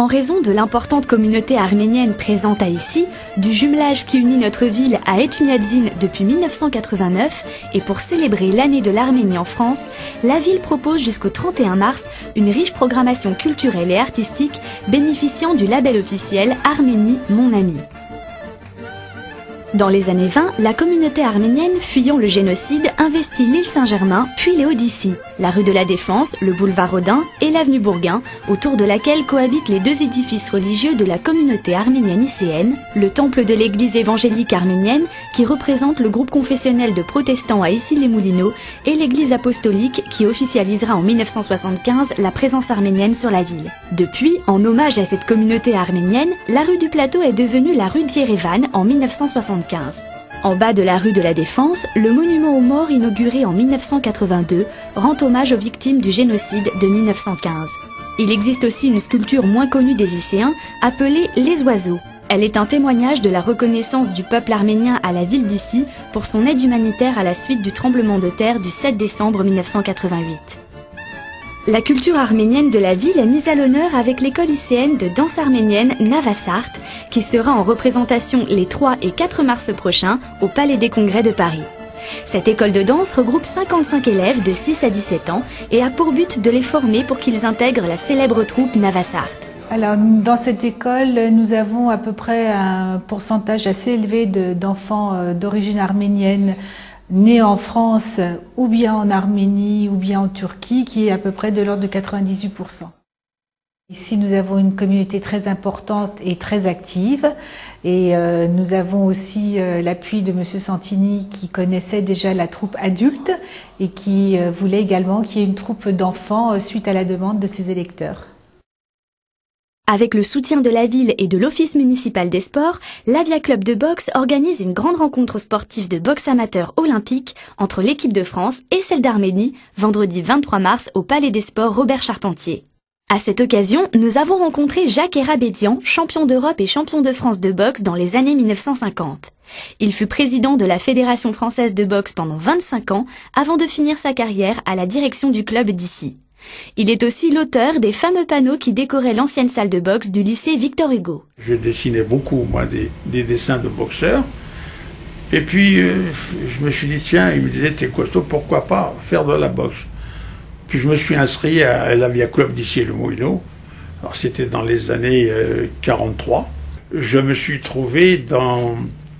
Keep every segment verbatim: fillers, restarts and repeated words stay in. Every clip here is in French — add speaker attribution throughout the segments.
Speaker 1: raison de l'importante communauté arménienne présente à Issy, du jumelage qui unit notre ville à Etchmiadzin depuis mille neuf cent quatre-vingt-neuf et pour célébrer l'année de l'Arménie en France, la ville propose jusqu'au trente et un mars une riche programmation culturelle et artistique bénéficiant du label officiel Arménie, mon ami. Dans les années vingt, la communauté arménienne fuyant le génocide investit l'île Saint-Germain, puis les Hauts-d'Issy, la rue de la Défense, le boulevard Rodin et l'avenue Bourguin, autour de laquelle cohabitent les deux édifices religieux de la communauté arménienne icéenne, le temple de l'église évangélique arménienne, qui représente le groupe confessionnel de protestants à Issy-les-Moulineaux, et l'église apostolique qui officialisera en mille neuf cent soixante-quinze la présence arménienne sur la ville. Depuis, en hommage à cette communauté arménienne, la rue du Plateau est devenue la rue d'Yerevan en mille neuf cent soixante-quinze. En bas de la rue de la Défense, le monument aux morts inauguré en mille neuf cent quatre-vingt-deux rend hommage aux victimes du génocide de mille neuf cent quinze. Il existe aussi une sculpture moins connue des Icéens appelée Les Oiseaux. Elle est un témoignage de la reconnaissance du peuple arménien à la ville d'Issy pour son aide humanitaire à la suite du tremblement de terre du sept décembre mille neuf cent quatre-vingt-huit. La culture arménienne de la ville est mise à l'honneur avec l'école lycéenne de danse arménienne Navasart, qui sera en représentation les trois et quatre mars prochains au Palais des Congrès de Paris. Cette école de danse regroupe cinquante-cinq élèves de six à dix-sept ans et a pour but de les former pour qu'ils intègrent la célèbre troupe Navasart.
Speaker 2: Alors, dans cette école, nous avons à peu près un pourcentage assez élevé d'enfants d'origine arménienne nés en France ou bien en Arménie ou bien en Turquie, qui est à peu près de l'ordre de quatre-vingt-dix-huit pour cent. Ici, nous avons une communauté très importante et très active, et euh, nous avons aussi euh, l'appui de Monsieur Santini qui connaissait déjà la troupe adulte et qui euh, voulait également qu'il y ait une troupe d'enfants euh, suite à la demande de ses électeurs.
Speaker 1: Avec le soutien de la ville et de l'Office municipal des sports, l'Avia Club de boxe organise une grande rencontre sportive de boxe amateur olympique entre l'équipe de France et celle d'Arménie, vendredi vingt-trois mars au Palais des Sports Robert Charpentier. À cette occasion, nous avons rencontré Jacques Erabédian, champion d'Europe et champion de France de boxe dans les années mille neuf cent cinquante. Il fut président de la Fédération française de boxe pendant vingt-cinq ans avant de finir sa carrière à la direction du club d'Issy. Il est aussi l'auteur des fameux panneaux qui décoraient l'ancienne salle de boxe du lycée Victor Hugo.
Speaker 3: Je dessinais beaucoup, moi, des, des dessins de boxeurs. Et puis, euh, je me suis dit, tiens, il me disait, t'es costaud, pourquoi pas faire de la boxe? Puis je me suis inscrit à l'Avia Club d'Issy-les-Moulineaux. Alors, c'était dans les années euh, quarante-trois. Je me suis trouvé dans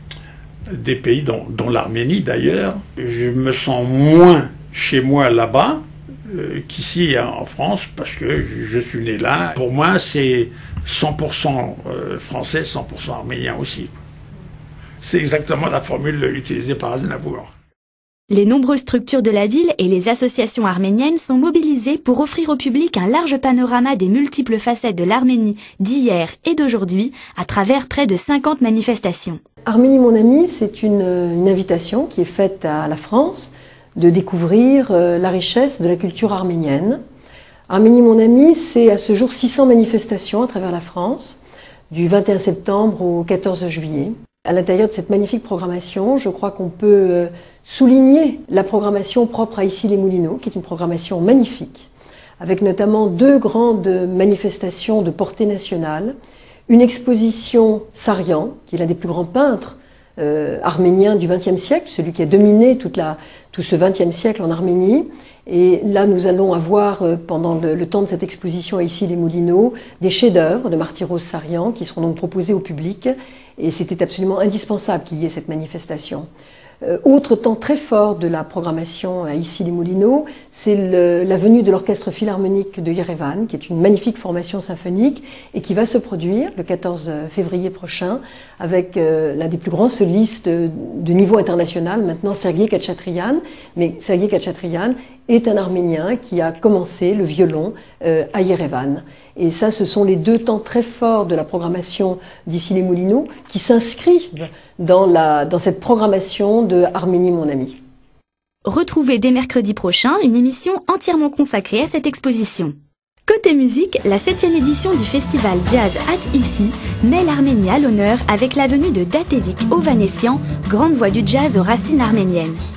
Speaker 3: des pays, dont, dont l'Arménie d'ailleurs. Je me sens moins chez moi là-bas Euh, qu'ici en France, parce que je suis né là. Pour moi, c'est cent pour cent français, cent pour cent arménien aussi. C'est exactement la formule utilisée par Aznavour.
Speaker 1: Les nombreuses structures de la ville et les associations arméniennes sont mobilisées pour offrir au public un large panorama des multiples facettes de l'Arménie d'hier et d'aujourd'hui à travers près de cinquante manifestations.
Speaker 4: Arménie, mon ami, c'est une, une invitation qui est faite à la France de découvrir la richesse de la culture arménienne. Arménie, mon ami, c'est à ce jour six cents manifestations à travers la France, du vingt et un septembre au quatorze juillet. À l'intérieur de cette magnifique programmation, je crois qu'on peut souligner la programmation propre à Issy-les-Moulineaux, qui est une programmation magnifique, avec notamment deux grandes manifestations de portée nationale, une exposition Sarian, qui est l'un des plus grands peintres Euh, arménien du vingtième siècle, celui qui a dominé toute la, tout ce vingtième siècle en Arménie. Et là, nous allons avoir, euh, pendant le, le temps de cette exposition à Issy-les-Moulineaux, des chefs-d'œuvre de Martyros Sarian qui seront donc proposés au public. Et c'était absolument indispensable qu'il y ait cette manifestation. Euh, autre temps très fort de la programmation à Issy-les-Moulineaux, c'est la venue de l'Orchestre Philharmonique de Yerevan, qui est une magnifique formation symphonique et qui va se produire le quatorze février prochain avec euh, l'un des plus grands solistes de, de niveau international, maintenant Sergueï Khatchatryan. Mais Sergueï Khatchatryan est un Arménien qui a commencé le violon euh, à Yerevan. Et ça, ce sont les deux temps très forts de la programmation d'Issy-les-Moulineaux qui s'inscrivent dans, la, dans cette programmation de Arménie, mon ami.
Speaker 1: Retrouvez dès mercredi prochain une émission entièrement consacrée à cette exposition. Côté musique, la septième édition du festival Jazz at Issy met l'Arménie à l'honneur avec la venue de Datevik Ovanessian, grande voix du jazz aux racines arméniennes.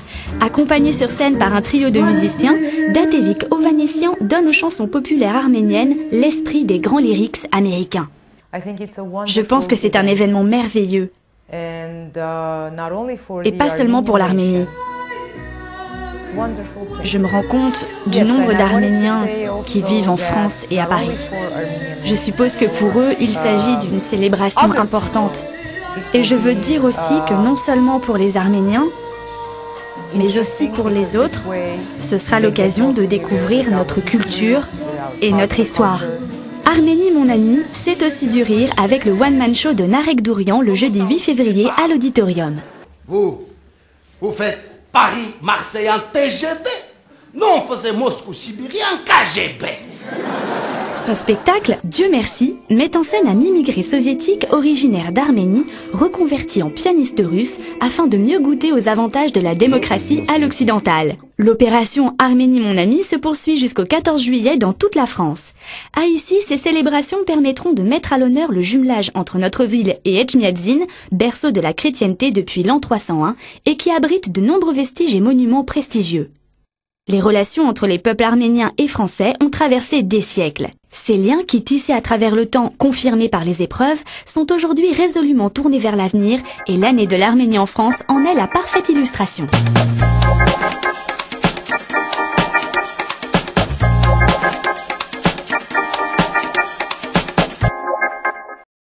Speaker 1: Accompagné sur scène par un trio de musiciens, Datevik Ovanessian donne aux chansons populaires arméniennes l'esprit des grands lyrics américains. Je pense que c'est un événement merveilleux, et pas seulement pour l'Arménie. Je me rends compte du nombre d'Arméniens qui vivent en France et à Paris. Je suppose que pour eux, il s'agit d'une célébration importante. Et je veux dire aussi que non seulement pour les Arméniens, mais aussi pour les autres, ce sera l'occasion de découvrir notre culture et notre histoire. Arménie, mon ami, c'est aussi du rire avec le one-man show de Narek Dourian le jeudi huit février à l'Auditorium.
Speaker 5: Vous, vous faites Paris-Marseille en T G V. Nous, on faisait Moscou-Sibérie en K G B.
Speaker 1: Ce spectacle, Dieu merci, met en scène un immigré soviétique originaire d'Arménie, reconverti en pianiste russe afin de mieux goûter aux avantages de la démocratie à l'occidentale. L'opération Arménie mon ami se poursuit jusqu'au quatorze juillet dans toute la France. À ici, ces célébrations permettront de mettre à l'honneur le jumelage entre notre ville et Etchmiadzin, berceau de la chrétienté depuis l'an trois cent un et qui abrite de nombreux vestiges et monuments prestigieux. Les relations entre les peuples arméniens et français ont traversé des siècles. Ces liens qui, tissés à travers le temps, confirmés par les épreuves, sont aujourd'hui résolument tournés vers l'avenir et l'année de l'Arménie en France en est la parfaite illustration.